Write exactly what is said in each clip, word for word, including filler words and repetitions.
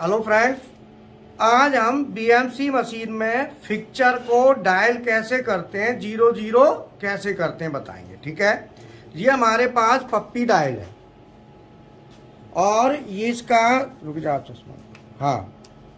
Hello friends, आज हम BMC machine में फिक्चर को डायल कैसे करते हैं, जीरो जीरो कैसे करते हैं बताएंगे। ठीक है, ये हमारे पास पप्पी डायल है और ये इसका रुक जाओ चश्मा, हाँ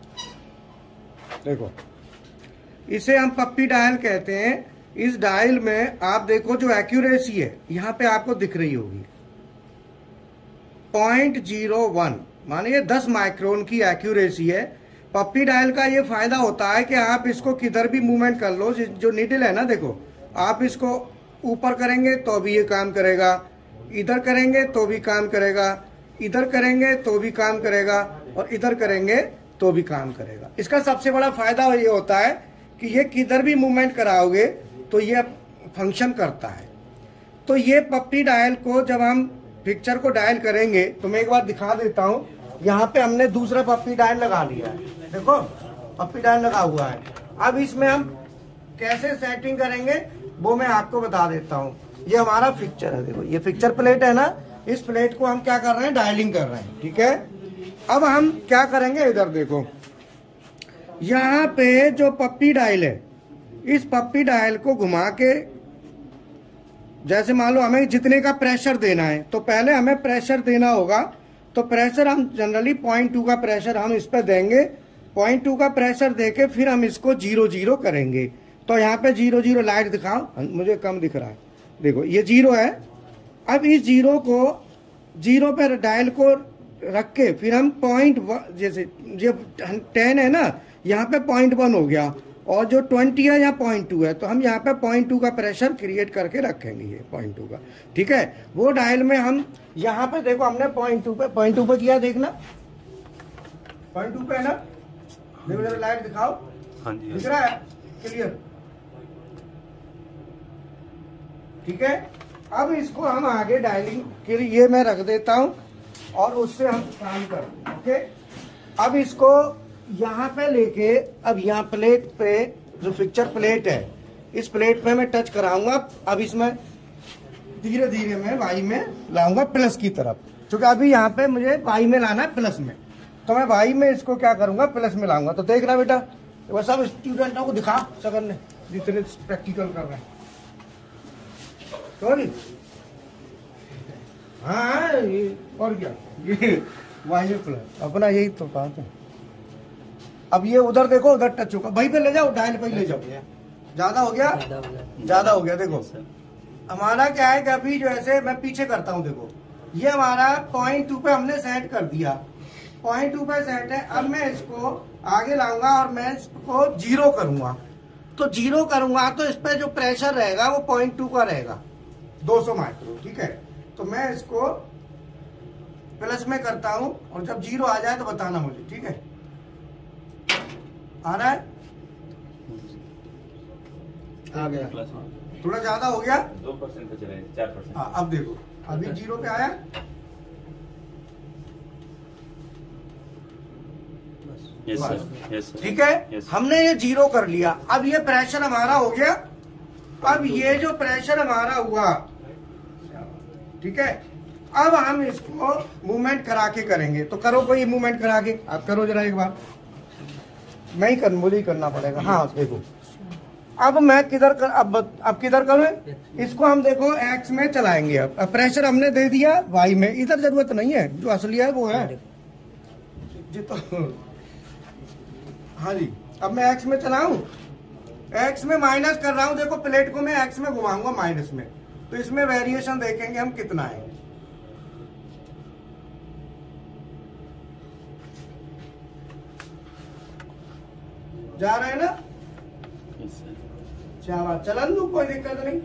देखो, इसे हम पप्पी डायल कहते हैं। इस डायल में आप देखो जो एक्यूरेसी है यहाँ पे आपको दिख रही होगी पॉइंट जीरो वन, माने ये दस माइक्रोन की एक्यूरेसी है। पप्पी डायल का ये फायदा होता है कि आप इसको किधर भी मूवमेंट कर लो। जो नीडल है ना, देखो आप इसको ऊपर करेंगे तो भी ये काम करेगा, इधर करेंगे तो भी काम करेगा, इधर करेंगे तो भी काम करेगा और इधर करेंगे तो भी काम करेगा। इसका सबसे बड़ा फायदा ये होता है कि ये किधर भी मूवमेंट कराओगे तो ये फंक्शन करता है। तो ये पप्पी डायल को जब हम पिक्चर को डायल करेंगे तो मैं एक बार दिखा देता हूँ। यहाँ पे हमने दूसरा पप्पी डायल लगा लिया है, देखो पप्पी डायल लगा हुआ है। अब इसमें हम कैसे सेटिंग करेंगे वो मैं आपको बता देता हूँ। ये हमारा पिक्चर है, देखो ये पिक्चर प्लेट है ना, इस प्लेट को हम क्या कर रहे हैं, डायलिंग कर रहे हैं। ठीक है, अब हम क्या करेंगे, इधर देखो यहाँ पे जो पप्पी डायल है, इस पप्पी डायल को घुमा के, जैसे मान लो हमें जितने का प्रेशर देना है तो पहले हमें प्रेशर देना होगा। तो प्रेशर हम जनरली पॉइंट टू का प्रेशर हम इस पर देंगे। पॉइंट टू का प्रेशर देके फिर हम इसको जीरो जीरो करेंगे। तो यहाँ पे जीरो जीरो लाइट दिखाओ, मुझे कम दिख रहा है, देखो ये जीरो है। अब इस जीरो को जीरो पे डायल को रख के फिर हम पॉइंट, जैसे जब टेन है ना, यहाँ पे पॉइंट वन हो गया और जो ट्वेंटी है यहाँ पॉइंट टू है, तो हम यहाँ पे पॉइंट टू का प्रेशर क्रिएट करके रखेंगे, ये पॉइंट टू का। ठीक है, वो डायल में हम यहाँ पे देखो हमने पॉइंट टू पे पॉइंट टू पे किया, देखना पॉइंट टू पे है ना, देखो जरा लाइट दिखाओ, हाँ जी, दिख रहा है क्लियर। ठीक है, अब इसको हम आगे डायलिंग के लिए मैं रख देता हूँ और उससे हम काम करते हैं। ओके, अब इसको यहाँ पे लेके, अब यहाँ प्लेट पे जो पिक्चर प्लेट है, इस प्लेट पे मैं टच कराऊंगा। अब इसमें धीरे धीरे मैं वाई में लाऊंगा प्लस की तरफ, क्योंकि अभी यहाँ पे मुझे वाई में लाना है प्लस में, तो मैं वाई में इसको क्या करूंगा, प्लस में लाऊंगा। तो देख रहा बेटा, वो सब स्टूडेंटों को दिखा सगन ने जितने प्रैक्टिकल कर रहे हैं। सॉरी, हाँ और क्या, ये वाई में प्लस अपना यही तो बात है। अब ये उधर देखो, उधर टच होगा, वहीं पे ले जाओ, डायल पे ले जाओ। ज्यादा हो गया, ज्यादा हो गया। देखो हमारा क्या है कि अभी जो ऐसे मैं पीछे करता हूँ, देखो ये हमारा पॉइंट टू पे हमने सेट कर दिया, पॉइंट टू पे सेट है। अब मैं इसको आगे लाऊंगा और मैं इसको जीरो करूंगा। तो जीरो करूंगा तो इस पे जो प्रेशर रहेगा वो पॉइंट टू का रहेगा, दो सौ माइक्रो। ठीक है, तो मैं इसको प्लस में करता हूँ और जब जीरो आ जाए तो बताना मुझे। ठीक है, आ रहा है, आ गया, थोड़ा ज्यादा हो गया, दो परसेंट पे चले, चार परसेंट। हाँ, अब देखो अभी जीरो पे आया, यस सर, यस सर। ठीक है, yes, हमने ये जीरो कर लिया। अब ये प्रेशर हमारा हो गया। अब ये जो प्रेशर हमारा हुआ, ठीक है, अब हम इसको मूवमेंट करा के करेंगे। तो करो कोई मूवमेंट करा के, आप करो जरा एक बार, मैं ही कर, मुझे ही करना पड़ेगा। हाँ देखो, अब मैं किधर कर, अब अब किधर करूँ, इसको हम देखो एक्स में चलाएंगे। अब, अब प्रेशर हमने दे दिया वाई में, इधर जरूरत नहीं है, जो असली है वो है जी। तो हाँ जी, अब मैं एक्स में चलाऊं, एक्स में माइनस कर रहा हूं। देखो प्लेट को मैं एक्स में घुमाऊंगा माइनस में, तो इसमें वेरिएशन देखेंगे हम कितना है। जा रहे हैं ना, चला चलन दू, कोई दिक्कत नहीं।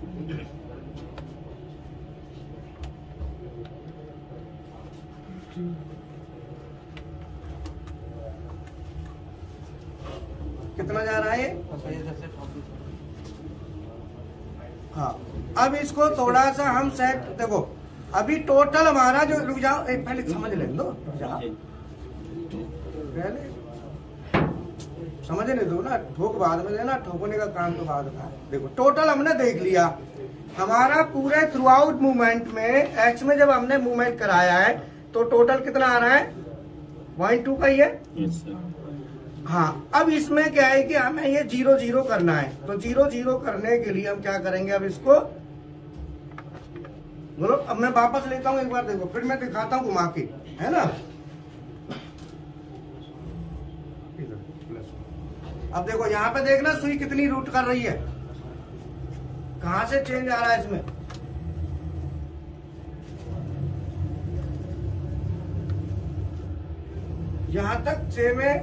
कितना जा रहा है, हाँ। अब इसको थोड़ा सा हम सेट, देखो अभी टोटल हमारा जो, रुक जाओ एक पहले समझ ले दो, पहले समझ नहीं दो ना, ठोक बाद में देना, ठोकने का काम तो बाद का। देखो टोटल हमने देख लिया, हमारा पूरे थ्रू आउट मूवमेंट में एक्स में जब हमने मूवमेंट कराया है तो टोटल कितना आ रहा है, पॉइंट टू का ही है। Yes sir. हाँ, अब इसमें क्या है कि हमें ये जीरो जीरो करना है, तो जीरो जीरो करने के लिए हम क्या करेंगे, अब इसको बोलो। अब मैं वापस लेता हूँ एक बार, देखो फिर मैं दिखाता हूँ घुमा के, है ना। अब देखो यहाँ पे देखना सुई कितनी रूट कर रही है, कहां से चेंज आ रहा है इसमें। यहां तक सेम है,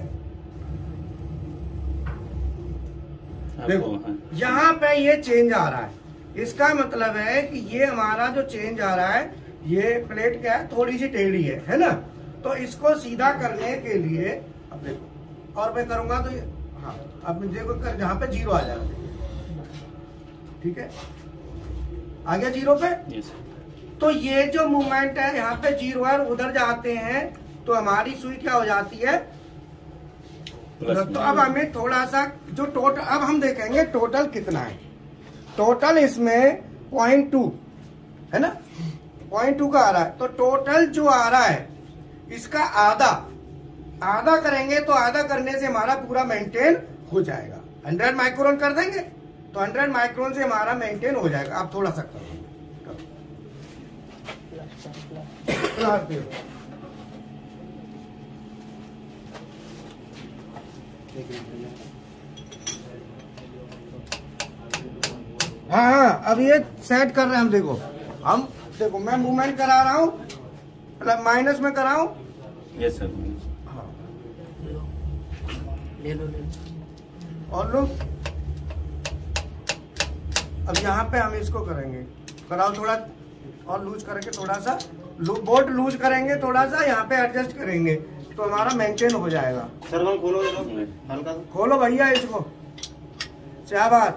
देखो यहाँ पे ये चेंज आ रहा है। इसका मतलब है कि ये हमारा जो चेंज आ रहा है, ये प्लेट क्या है, थोड़ी सी टेढ़ी है, है ना। तो इसको सीधा करने के लिए अब देखो, और मैं करूंगा तो ये, हाँ अब देखो कर, जहाँ पे जीरो आ जाएगा, ठीक है, आ गया जीरो पे। yes. तो ये जो मूवमेंट है यहाँ पे जीरो है, उधर जाते हैं तो हमारी सुई क्या हो जाती है, तो अब हमें थोड़ा सा जो टोटल, अब हम देखेंगे टोटल कितना है। टोटल इसमें पॉइंट टू है ना, पॉइंट टू का आ रहा है। तो टोटल जो आ रहा है इसका आधा आधा करेंगे तो आधा करने से हमारा पूरा मेंटेन हो जाएगा। हंड्रेड माइक्रोन कर देंगे तो हंड्रेड माइक्रोन से हमारा मेंटेन हो जाएगा। आप थोड़ा सा करो, हाँ हाँ, अब ये सेट कर रहे हैं हम। देखो हम देखो मैं मूवमेंट करा रहा हूँ, मतलब माइनस में कराऊं। Yes sir. हाँ ले लो ले लो। और लो, अब यहाँ पे हम इसको करेंगे, कराओ थोड़ा और लूज करके, थोड़ा सा लू, बोल्ट लूज करेंगे, थोड़ा सा यहाँ पे एडजस्ट करेंगे तो हमारा मेंटेन हो जाएगा। सर हम खोलो हल्का खोलो भैया इसको, क्या बात।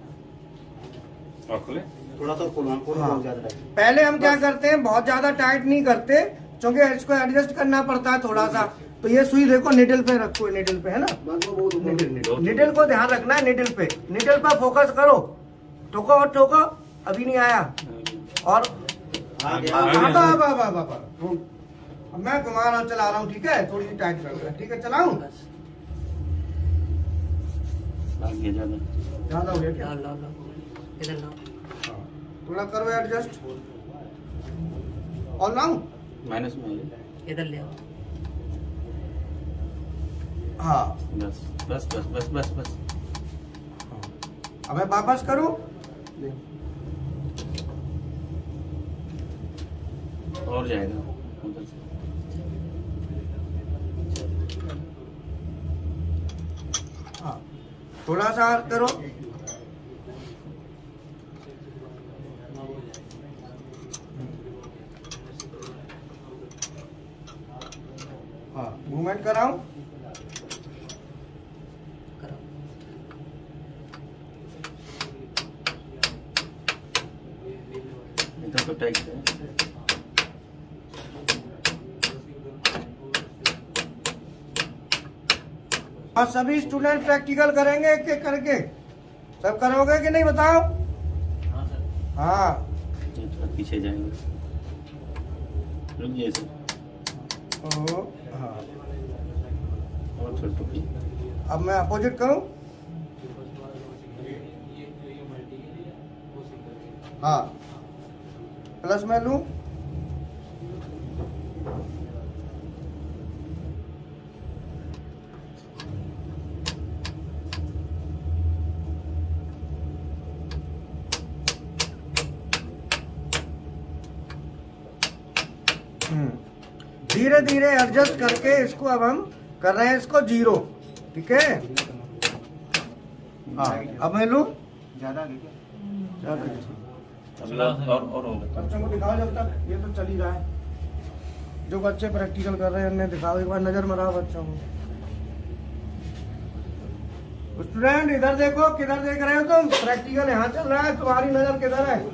और खोले थोड़ा सा खोलो, खोलो हाँ। बहुत ज्यादा है। पहले हम क्या करते हैं, बहुत ज्यादा टाइट नहीं करते क्योंकि इसको एडजस्ट करना पड़ता है थोड़ा सा। तो ये सुई देखो निडल पे रखो, निडल पे है ना, निडल निडल निडल को ध्यान रखना है, निडल पे निडल पे फोकस करो। ठोको और ठोको, अभी नहीं आया। और आ गया। अब अब अब अब अब अब मैं घुमा रहा हूँ, चला रहा हूँ, ठीक है, थोड़ी सी टाइट कर, ठीक है, चलाऊं। ज्यादा ज्यादा हो गया क्या, लाओ लाओ लाओ, इधर लाओ। थोड़ा करो एडजस्ट, और लाऊं। माइनस में है। इधर ले आओ। हाँ बस बस बस बस बस बस। अब मैं वापस करूं, और जाएगा उधर से। हाँ थोड़ा सा और करो। हाँ मूवमेंट कराऊं। करो। इधर तो टाइट है। हाँ सभी स्टूडेंट प्रैक्टिकल करेंगे एक एक करके, सब करोगे कि नहीं बताओ। हाँ ये थोड़ा पीछे जाएंगे। रुकिए सर। ओ, हाँ और थोड़ा टुकी। अब मैं अपोजिट करूं। हाँ प्लस में लूं। धीरे धीरे एडजस्ट करके इसको अब हम कर रहे हैं इसको जीरो, ठीक है। हाँ अब मैं लूं। ज्यादा आगे क्या? अगला और और होगा। बच्चों को दिखाओ जब तक, ये तो चल ही रहा है। जो बच्चे प्रैक्टिकल कर रहे हैं उन्हें दिखाओ, एक बार नजर मराओ बच्चों को। स्टूडेंट इधर देखो, किधर देख रहे हो तुम, प्रैक्टिकल यहाँ चल रहा है, तुम्हारी नजर किधर है।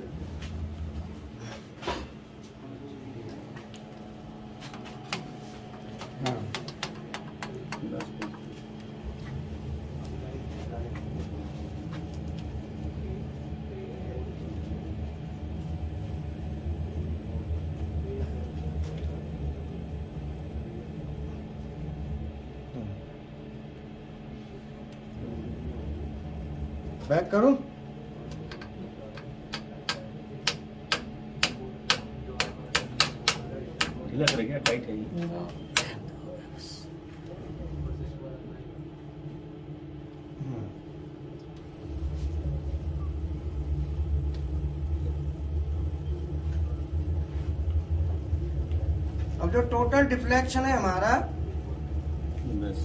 हाँ बैक करूं? ढीला कर गया, टाइट है ये। अब जो टोटल डिफ्लेक्शन है हमारा, बस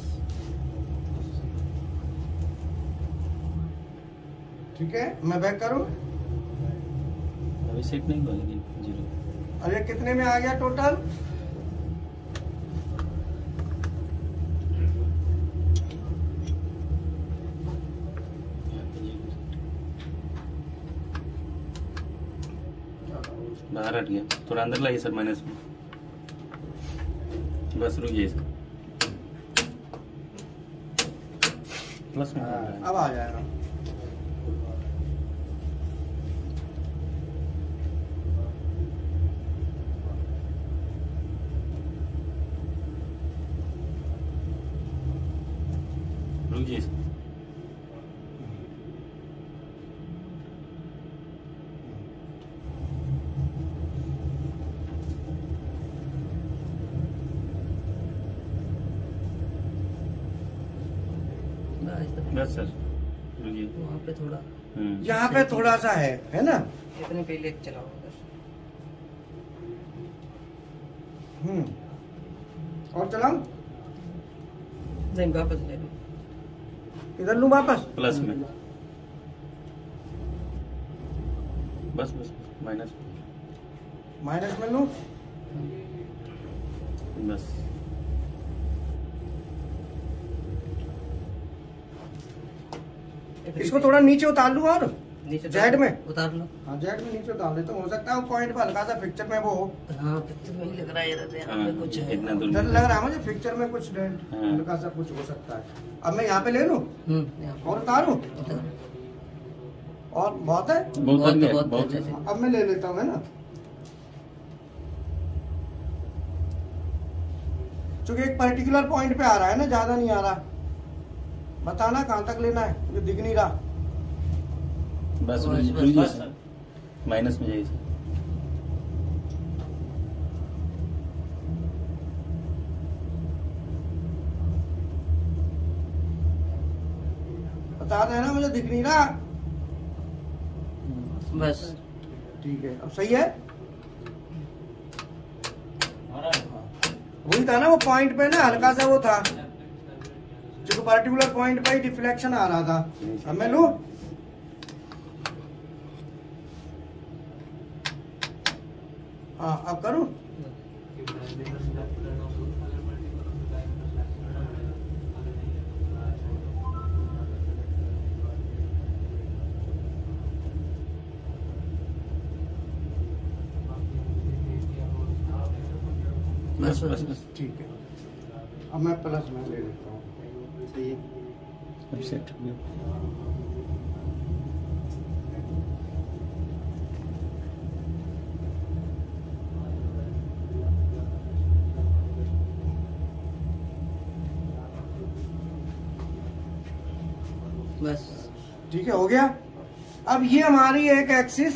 ठीक है, मैं बैक करूं? अभी सेट नहीं हुआ लेकिन जीरो। और ये कितने में आ गया टोटल? बाहर हट गया, थोड़ा अंदर लाइए सर, माइनस में। बस रुक जाइए सर, प्लस में अब आ जाएगा। रुक जाइए सर। बस सर रुकिए। वहाँ पे थोड़ा हम्म। यहाँ पे थोड़ा सा है है ना? इतने पहले चलाओ बस। हम्म और चलाऊं? नहीं, वापस ले लो। इधर लूं वापस? प्लस में, बस बस माइनस माइनस में लूं? बस। इसको थोड़ा नीचे उतार लूं और नीचे जेड में उतार लो। हाँ जेड में नीचे उतार लेता हूँ, हो सकता है पॉइंट पर हल्का सा पिक्चर में वो हो। हाँ, पिक्चर में ही लग रहा है यार, यहाँ हाँ, पे कुछ है। इतना दूर डर लग रहा है मुझे पिक्चर में कुछ डेंट हाँ। हल्का सा कुछ हो सकता है। अब मैं यहाँ पे ले लूं हम्म, यहाँ पे। और उतारूं? उतार। और बहुत है, बहुत बहुत हट गया, बहुत बहुत अच्छे से। अब मैं ले लेता हूँ है ना, क्योंकि एक पर्टिकुलर पॉइंट पे आ रहा है ना, ज्यादा नहीं आ रहा। बताना कहाँ तक लेना है, मुझे दिख नहीं रहा। बस बस, रुक बस, रुकिए बस। सर, माइनस में जाइए सर। बता देना, मुझे दिख नहीं रहा। बस ठीक है, अब सही है। वही था ना वो पॉइंट पे ना, हल्का सा वो था, जो पर्टिकुलर पॉइंट पे ही डिफ्लेक्शन आ रहा था। अब मैं लूं? हाँ अब करूं? बस बस बस ठीक है, अब मैं प्लस में ले लेता हूँ। सही है। अब सेट हो गया। बस ठीक है, हो गया। अब ये हमारी एक एक्सिस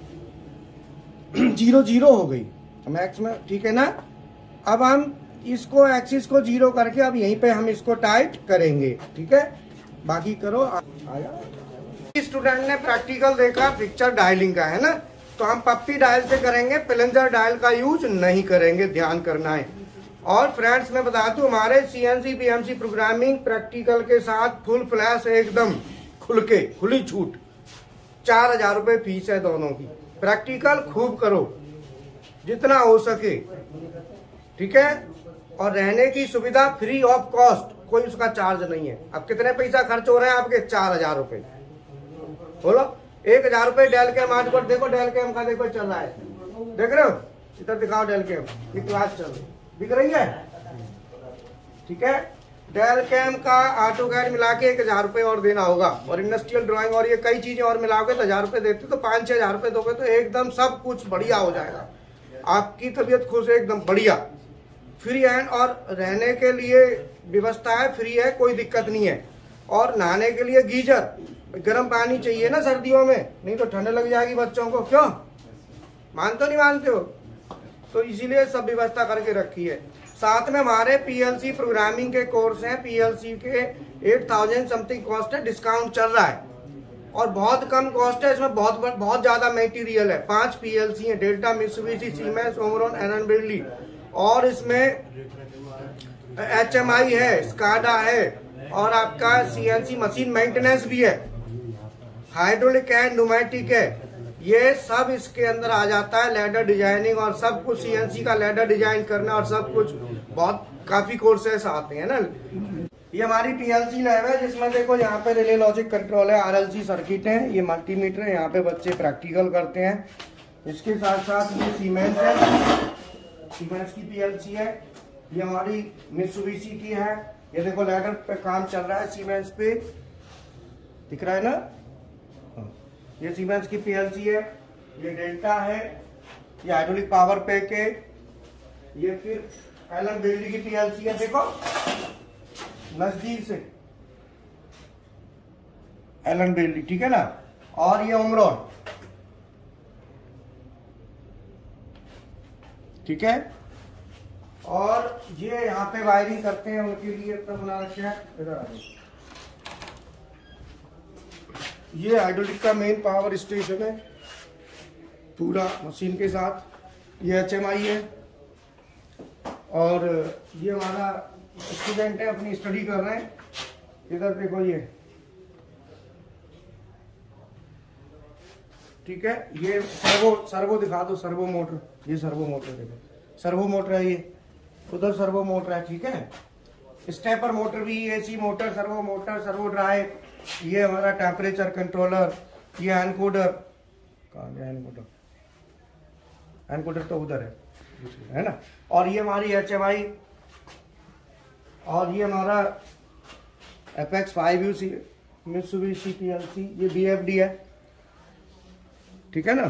जीरो जीरो हो गई, हम एक्स में, ठीक है ना। अब हम इसको एक्सिस को जीरो करके अब यहीं पे हम इसको टाइट करेंगे, ठीक है। बाकी करो आया। स्टूडेंट ने प्रैक्टिकल देखा पिक्चर डायलिंग का, है ना, तो हम पप्पी डायल से करेंगे, प्लंजर डायल का यूज नहीं करेंगे, ध्यान करना है। और फ्रेंड्स मैं बता दूं, हमारे सीएनसी पीएमसी प्रोग्रामिंग प्रैक्टिकल के साथ फुल फ्लैश एकदम खुल के खुली छूट, चार हजार रुपए फीस है दोनों की। प्रैक्टिकल खूब करो जितना हो सके, ठीक है। और रहने की सुविधा फ्री ऑफ कॉस्ट, कोई उसका चार्ज नहीं है। अब कितने पैसा खर्च हो रहे हैं आपके? चार हजार रुपए। बोलो, एक हजार रुपए डेल कैम आज पर देखो, डेल कैम का देखो चल रहा है, देख रहे हो? इधर दिखाओ डेल कैम की क्लास चल रही, दिख रही है? ठीक है, डेल कैम का ऑटो कैड मिला के एक हजार रुपए और देना होगा, और इंडस्ट्रियल ड्राइंग और ये कई चीजें और मिलाओगे तो हजार रुपए देते, तो पाँच छह हजार रुपए दोगे तो एकदम सब कुछ बढ़िया हो जाएगा, आपकी तबीयत खुश है एकदम बढ़िया। फ्री हैंड, और रहने के लिए व्यवस्था है, फ्री है, कोई दिक्कत नहीं है। और नहाने के लिए गीजर, गर्म पानी चाहिए ना सर्दियों में, नहीं तो ठंड लग जाएगी बच्चों को। क्यों मानते हो नहीं मानते हो? तो इसीलिए सब व्यवस्था करके रखी है। साथ में हमारे पीएलसी प्रोग्रामिंग के कोर्स हैं, पीएलसी के एट थाउजेंड समथिंग कॉस्ट है, डिस्काउंट चल रहा है और बहुत कम कॉस्ट है। इसमें बहुत बहुत ज्यादा मटेरियल है। पांच पीएलसी है, Delta, Mitsubishi, Siemens, Omron, Allen Bradley, और इसमें एचएमआई है, स्काडा है, और आपका सीएनसी मशीन मेंटेनेंस भी है, हाइड्रोलिक है, न्यूमेटिक है, ये सब इसके अंदर आ जाता है। लैडर डिजाइनिंग और सब कुछ, सीएनसी का लैडर डिजाइन करना और सब कुछ, बहुत काफी कोर्सेस आते हैं ना। ये हमारी पीएलसी लैब है जिसमें देखो यहाँ पे रिले लॉजिक कंट्रोल है, आरएलसी सर्किट है, ये मल्टीमीटर है, यहाँ पे बच्चे प्रैक्टिकल करते हैं। इसके साथ साथ ये सीमेंस है, सीमेंस की पीएलसी है, ये हमारी मित्सुबिशी की है। ये देखो लैडर पे काम चल रहा है, सीमेंस पे दिख रहा है ना, ये सीमेंस की पीएलसी है, ये डेल्टा है, ये हाइड्रोलिक पावर पैक है, ये फिर एलन ब्रेडली की पीएलसी है, देखो नजदीक से एलन ब्रेडली, ठीक है ना, और ये ओमरॉन, ठीक है। और ये यहाँ पे वायरिंग करते हैं, उनके लिए अपना बना रखा है। इधर आ जाओ, ये हाइड्रोलिक का मेन पावर स्टेशन है पूरा मशीन के साथ। ये एचएमआई है और ये हमारा स्टूडेंट है, अपनी स्टडी कर रहे हैं। इधर देखो ये, ठीक है, ये सर्वो सर्वो दिखा दो, सर्वो मोटर, ये सर्वो मोटर देखो, सर्वो मोटर है, ये उधर सर्वो मोटर है, ठीक है। स्टेपर मोटर भी, AC motor, servo motor, servo drive, ये हमारा टेम्परेचर कंट्रोलर, ये एनकोडर, कहाँ गया एनकोडर, एनकोडर तो उधर है, है ना। और ये हमारी एचएमआई, और ये हमारा apex five U C Mitsubishi PLC, ये बीएफडी है, ठीक है ना।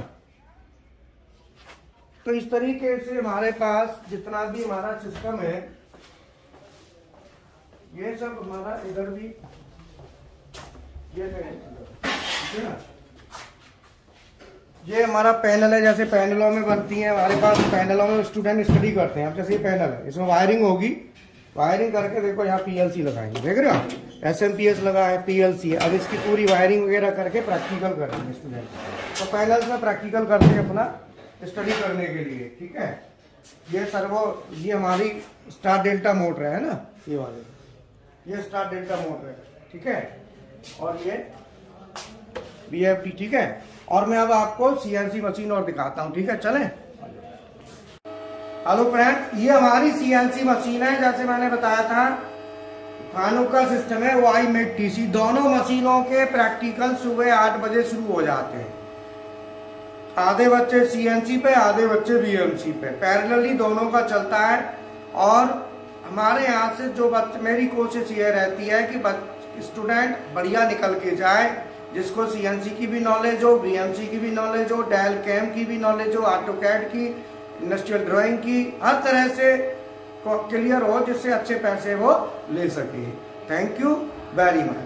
तो इस तरीके से हमारे पास जितना भी हमारा सिस्टम है, ये सब हमारा इधर भी ये ठीक है ना। ये हमारा पैनल है, जैसे पैनलों में बनती है हमारे पास, पैनलों में स्टूडेंट स्टडी करते हैं। अब जैसे ये पैनल है, इसमें वायरिंग होगी, वायरिंग करके देखो यहाँ पीएलसी लगाएंगे, देख रहे हो आप, एसएमपीएस लगा है, पीएलसी है। अब इसकी पूरी वायरिंग वगैरह करके प्रैक्टिकल करेंगे स्टूडेंट। तो पैनल्स में प्रैक्टिकल करते हैं अपना स्टडी करने के लिए, ठीक है। ये सर्वो, ये हमारी स्टार डेल्टा मोटर है ना, ये वाले, ये स्टार डेल्टा मोटर है, ठीक है। और ये बीएफडी, ठीक है। और मैं अब आपको सीएनसी मशीन और दिखाता हूं, ठीक है, चलें। हेलो फ्रेंड, ये हमारी सीएनसी मशीन है, जैसे मैंने बताया था खानों का सिस्टम है, वाई मेड टीसी। दोनों मशीनों के प्रैक्टिकल सुबह आठ बजे शुरू हो जाते हैं। आधे बच्चे सीएनसी पे, आधे बच्चे बीएमसी पे, पैरेलली दोनों का चलता है। और हमारे यहाँ से जो बच्चे, मेरी कोशिश ये रहती है कि स्टूडेंट बढ़िया निकल के जाए, जिसको सीएनसी की भी नॉलेज हो, बीएमसी की भी नॉलेज हो, डेल कैम की भी नॉलेज हो, ऑटोकैड की, इंडस्ट्रियल ड्राइंग की, हर तरह से क्लियर हो, जिससे अच्छे पैसे वो ले सके। Thank you very much.